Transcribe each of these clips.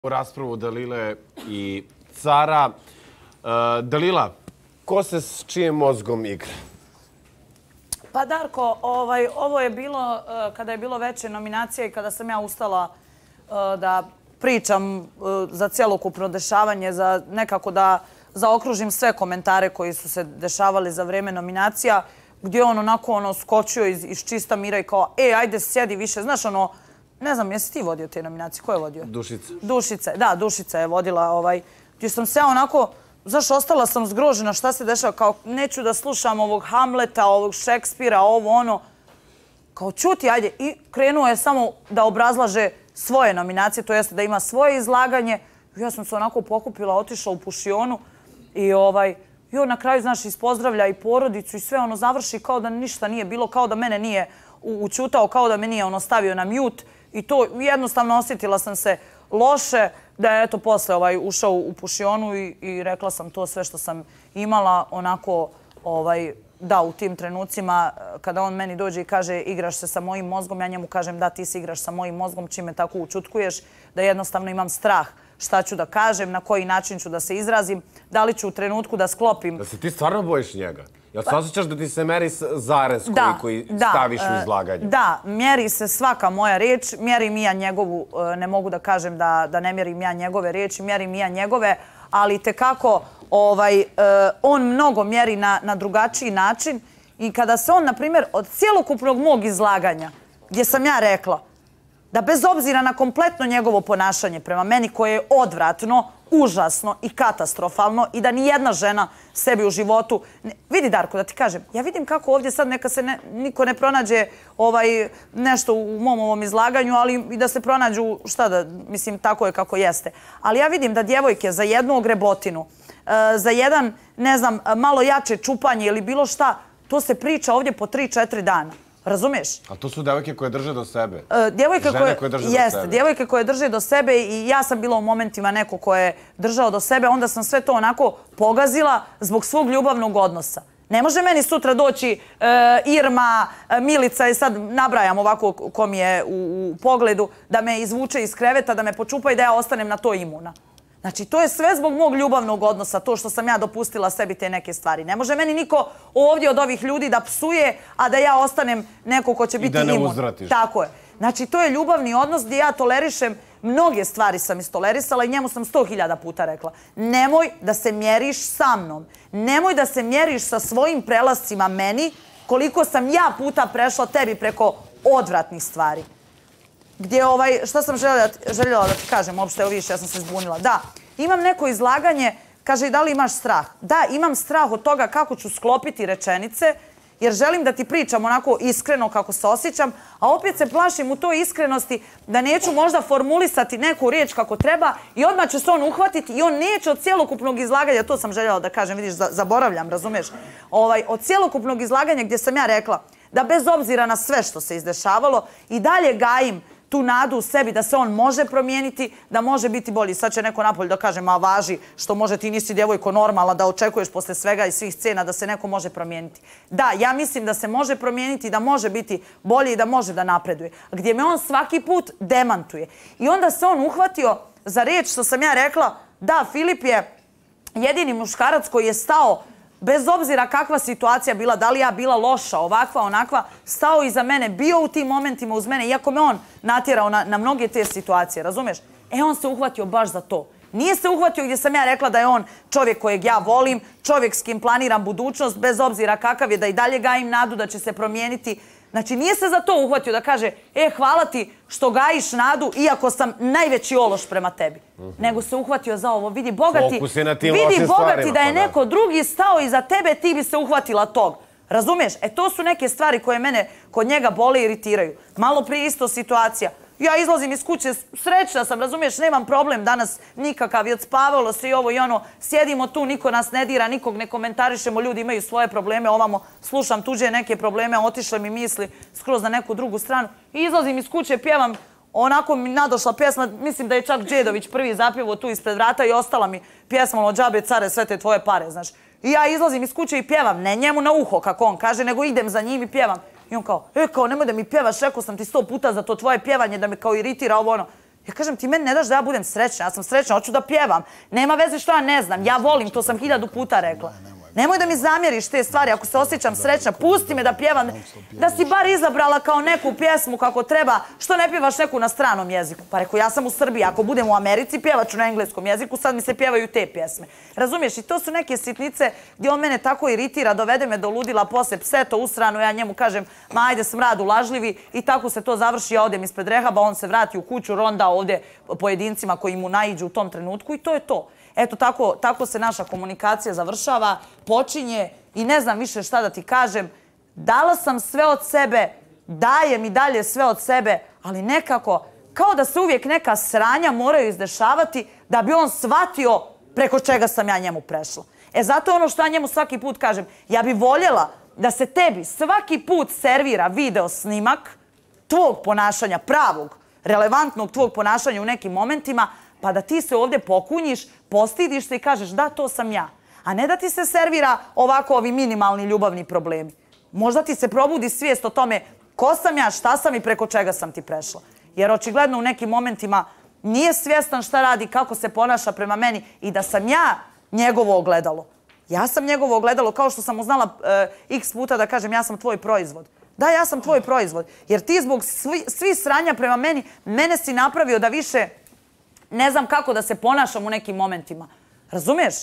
raspravu Dalile i Cara. Dalila, ko se s čijim mozgom igra? Pa Darko, ovo je bilo kada je bilo veće nominacije i kada sam ja ustala da pričam za cjelokupno dešavanje, za nekako da zaokružim sve komentare koji su se dešavali za vreme nominacija, gdje on onako skočio iz čista mira i kao, ajde sjedi više. Znaš ne znam, jesi ti vodio te nominacije? Ko je vodio? Dušica. Dušica, da, Dušica je vodila. Gdje sam se ja onako, znaš, ostala sam zgrožena šta se dešava. Kao, neću da slušam ovog Hamleta, ovog Šekspira, Kao, čuti, ajde. I krenuo je samo da obrazlaže svoje nominacije, to jeste da ima svoje izlaganje. Ja sam se onako pokupila, otišla u pušionu i on na kraju, znaš, ispozdravlja i porodicu i sve završi kao da ništa nije bilo, kao da mene nije učutao, kao da me nije stavio na mute. I to jednostavno osjetila sam se loše, da je posle ušao u pušionu i rekla sam to sve što sam imala onako, da, u tim trenucima kada on meni dođe i kaže igraš se sa mojim mozgom, ja njemu kažem da, ti se igraš sa mojim mozgom, čime tako učutkuješ, da jednostavno imam strah šta ću da kažem, na koji način ću da se izrazim, da li ću u trenutku da sklopim. Da se ti stvarno bojiš njega? Jel se osjećaš da ti se meri zarez koji staviš u izlaganju? Da, mjeri se svaka moja reč, mjerim i ja njegovu, ne mogu da kažem da ne mjerim ja njegove reči, mjerim i ja njegove, ali tekako on mnogo mjeri na drugačiji način i kada se on, na primjer, od cjelokupnog mog izlaganja, gdje sam ja rekla da bez obzira na kompletno njegovo ponašanje prema meni koje je odvratno, užasno i katastrofalno i da ni jedna žena sebi u životu... Vidi, Darko, da ti kažem, ja vidim kako ovdje sad neka se niko ne pronađe nešto u mom ovom izlaganju, ali i da se pronađu, šta da, mislim, tako je kako jeste. Ali ja vidim da djevojke za jednu ogrebotinu, za jedan, ne znam, malo jače čupanje ili bilo šta, to se priča ovdje po 3-4 dana. Razumiješ? A to su devojke koje drže do sebe. Žene koje drže do sebe. Jeste, djevojke koje drže do sebe i ja sam bila u momentima neko ko je držao do sebe, onda sam sve to onako pogazila zbog svog ljubavnog odnosa. Ne može meni sutra doći Irma, Milica i sad nabrajam ovako ko mi je u pogledu, da me izvuče iz kreveta, da me počupa i da ja ostanem na to imuna. Znači, to je sve zbog mog ljubavnog odnosa, to što sam ja dopustila sebi te neke stvari. Ne može meni niko ovdje od ovih ljudi da psuje, a da ja ostanem neko ko će biti imun. I da ne uzvratiš. Tako je. Znači, to je ljubavni odnos gdje ja tolerišem, mnoge stvari sam istolerisala i njemu sam 100.000 puta rekla. Nemoj da se mjeriš sa mnom. Nemoj da se mjeriš sa svojim prelascima meni, koliko sam ja puta prešla tebi preko odvratnih stvari. Gdje, šta sam željela da ti kažem, uopšte, evo vidiš, ja sam se zbunila. Da, imam neko izlaganje, kaže, da li imaš strah? Da, imam strah od toga kako ću sklopiti rečenice, jer želim da ti pričam onako iskreno kako se osjećam, a opet se plašim u toj iskrenosti da neću možda formulisati neku riječ kako treba i odmah će se on uhvatiti i on neće od cjelokupnog izlaganja, to sam željela da kažem, vidiš, zaboravljam, razumiješ, od cjelokupnog izlaganja gdje sam ja rekla da bez obzira na sve što se izdešavalo i dalje gajim tu nadu u sebi da se on može promijeniti, da može biti bolji. Sad će neko napolje da kaže, ma važi, što može ti nisi djevojko normalna, da očekuješ posle svega i svih scena da se neko može promijeniti. Da, ja mislim da se može promijeniti, da može biti bolji i da može da napreduje. Gdje me on svaki put demantuje. I onda se on uhvatio za riječ što sam ja rekla, da, Filip je jedini muškarac koji je stao, bez obzira kakva situacija bila, da li ja bila loša, ovakva, onakva, stao iza mene, bio u tim momentima uz mene, iako me on natjerao na mnoge te situacije, razumiješ? On se uhvatio baš za to. Nije se uhvatio gdje sam ja rekla da je on čovjek kojeg ja volim, čovjek s kim planiram budućnost, bez obzira kakav je, da i dalje gajim nadu da će se promijeniti. Znači, nije se za to uhvatio da kaže, hvala ti što gajiš nadu, iako sam najveći ološ prema tebi. Nego se uhvatio za ovo. Vidi, bogati da je neko drugi stao iza tebe, ti bi se uhvatila tog. Razumiješ? To su neke stvari koje mene kod njega bole i iritiraju. Malo prije isto situacija. Ja izlazim iz kuće, srećna sam, razumiješ, nemam problem danas nikakav, i odspavalo se i ovo i ono, sjedimo tu, niko nas ne dira, nikog ne komentarišemo, ljudi imaju svoje probleme, ovamo slušam tuđe neke probleme, otišle mi misli skroz na neku drugu stranu. I izlazim iz kuće, pjevam, onako mi nadošla pjesma, mislim da je čak Đedović prvi zapjevao tu ispred vrata i ostala mi pjesma od Džabe care, sve te tvoje pare, znaš. I ja izlazim iz kuće i pjevam, ne njemu na uho, kako on kaže, nego idem za njim i pjevam. I on kao, nemoj da mi pjevaš, rekao sam ti 100 puta za to tvoje pjevanje, da me kao iritira ovo ono. Ja kažem, ti meni ne daš da ja budem srećna. Ja sam srećna, hoću da pjevam. Nema veze što ja ne znam. Ja volim, to sam 1000 puta rekla. Nemoj da mi zamjeriš te stvari. Ako se osjećam srećna, pusti me da pjevam. Da si bar izabrala kao neku pjesmu kako treba. Što ne pjevaš neku na stranom jeziku? Pa rekao, ja sam u Srbiji. Ako budem u Americi, pjevaću na engleskom jeziku. Sad mi se pjevaju te pjesme. Razumiješ? I to su neke sitnice gdje on mene tako iritira, dovede me do ludila, posle pse to usrano. Ja njemu kažem, ma ajde, smrad ulažljivi. I tako se to završi. Ja odem ispred rehaba, on se vrati u kuću, ronda ovdje pojedincima koji mu naiđu u tom trenutku i to je to. Eto, tako se naša komunikacija završava, počinje i ne znam više šta da ti kažem. Dala sam sve od sebe, dajem i dalje sve od sebe, ali nekako, kao da se uvijek neka sranja moraju izdešavati da bi on shvatio preko čega sam ja njemu prešla. Zato je ono što ja njemu svaki put kažem. Ja bi voljela da se tebi svaki put servira video snimak tvog ponašanja, pravog, relevantnog tvog ponašanja u nekim momentima, pa da ti se ovdje pokunjiš, postidiš se i kažeš da, to sam ja. A ne da ti se servira ovako ovi minimalni ljubavni problemi. Možda ti se probudi svijest o tome ko sam ja, šta sam i preko čega sam ti prešla. Jer očigledno u nekim momentima nije svjestan šta radi, kako se ponaša prema meni i da sam ja njegovo ogledalo. Ja sam njegovo ogledalo kao što sam mu znala x puta da kažem ja sam tvoj proizvod. Da, ja sam tvoj proizvod. Jer ti zbog svih sranja prema meni, mene si napravio da više ne znam kako da se ponašam u nekim momentima. Razumiješ?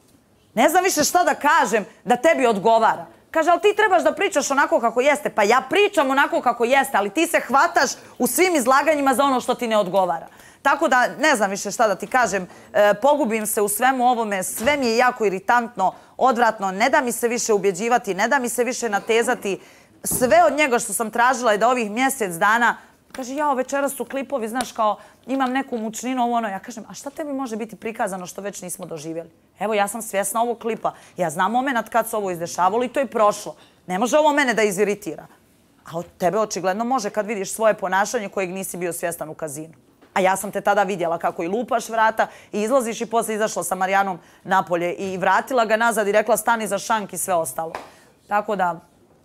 Ne znam više šta da kažem da tebi odgovara. Kaže, ali ti trebaš da pričaš onako kako jeste. Pa ja pričam onako kako jeste, ali ti se hvataš u svim izlaganjima za ono što ti ne odgovara. Tako da ne znam više šta da ti kažem. Pogubim se u svemu ovome. Sve mi je jako iritantno, odvratno. Ne da mi se više ubjeđivati, ne da mi se više natezati. Sve od njega što sam tražila je da ovih mjesec dana kaže, jao, večeras su klipovi, znaš, kao imam neku mučninu, ovo ono. Ja kažem, a šta tebi može biti prikazano što već nismo doživjeli? Evo, ja sam svjesna ovog klipa. Ja znam moment kad se ovo izdešavalo i to je prošlo. Ne može ovo mene da iziritira. A od tebe očigledno može kad vidiš svoje ponašanje kojeg nisi bio svjestan u kazinu. A ja sam te tada vidjela kako i lupaš vrata i izlaziš i poslije izašla sa Marijanom napolje i vratila ga nazad i rekla stani za šank i sve ostalo. Tako da,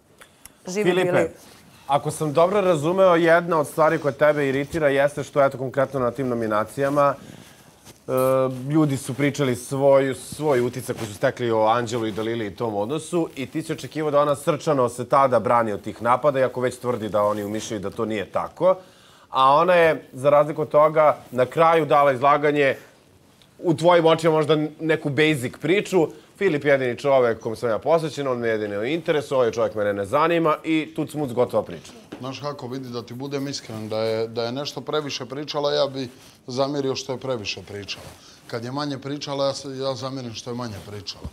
živi bili. Filipe, ako sam dobro razumeo, jedna od stvari koja tebe iritira jeste što, eto, konkretno na tim nominacijama, ljudi su pričali svoj uticak koji su stekli o Anđelu i Dalili i tom odnosu i ti si očekivao da ona srčano se tada brani od tih napada, iako već tvrdi da oni umišljaju da to nije tako. A ona je, za razliku od toga, na kraju dala izlaganje u tvojim očima možda neku basic priču. Filip je jedini čovjek kom sam ja posvećen, on me jedini u interesu, ovaj čovjek mene ne zanima i tu smuc gotova priča. Znaš kako, vidi, da ti budem iskren, da je nešto previše pričala, ja bi zamjerio što je previše pričala. Kad je manje pričala, ja zamjerim što je manje pričala.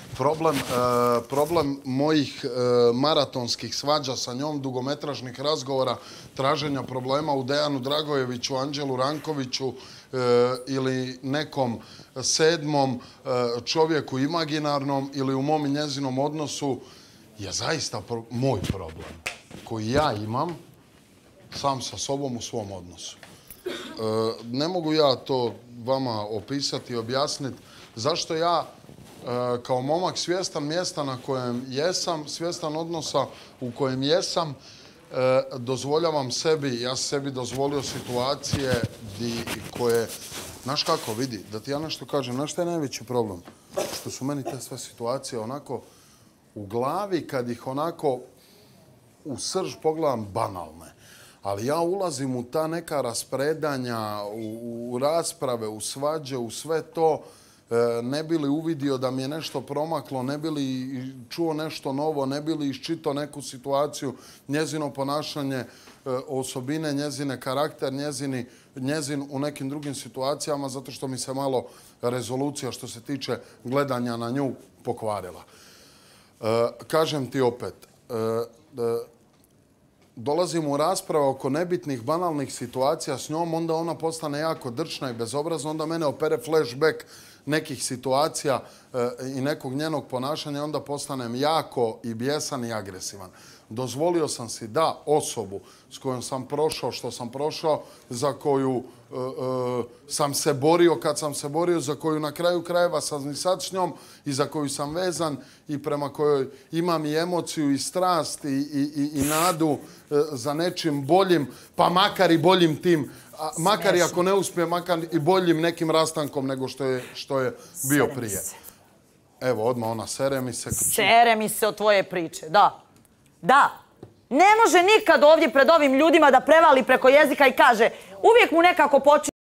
Problem mojih maratonskih svađa sa njom, dugometražnih razgovora, traženja problema u Dejanu Dragojeviću, Anđelu Rankoviću ili nekom sedmom čovjeku imaginarnom ili u mom i njezinom odnosu je zaista moj problem koji ja imam sam sa sobom u svom odnosu. Ne mogu ja to vama opisati i objasniti zašto ja kao momak svjestan mjesta na kojem jesam, svjestan odnosa u kojem jesam, dozvoljavam sebi, ja sebi dozvolio situacije koje, znaš kako, vidi, da ti ja nešto kažem, znaš šta je najveći problem? Što su meni te sve situacije onako u glavi, kad ih onako u srž pogledam, banalne. Ali ja ulazim u ta neka raspredanja, u rasprave, u svađe, u sve to, ne bi li uvidio da mi je nešto promaklo, ne bi li čuo nešto novo, ne bi li iščitao neku situaciju, njezino ponašanje, osobine, njezine karakter, njezin u nekim drugim situacijama, zato što mi se malo rezolucija što se tiče gledanja na nju pokvarila. Kažem ti opet, dolazimo u rasprave oko nebitnih, banalnih situacija s njom, onda ona postane jako drčna i bezobrazna, onda mene opere flashback nekih situacija i nekog njenog ponašanja, onda postanem jako i bijesan i agresivan. Dozvolio sam si da osobu s kojom sam prošao što sam prošao, za koju sam se borio kad sam se borio, za koju na kraju krajeva sam i sad s njom i za koju sam vezan i prema kojoj imam i emociju i strast i nadu za nečim boljim, pa makar i boljim tim, makar i ako ne uspije, makar i boljim nekim rastankom nego što je bio prije. Evo, odmah ona sere mi se. Sere mi se od tvoje priče, da. Da. Ne može nikad ovdje pred ovim ljudima da prevali preko jezika i kaže, uvijek mu nekako počinje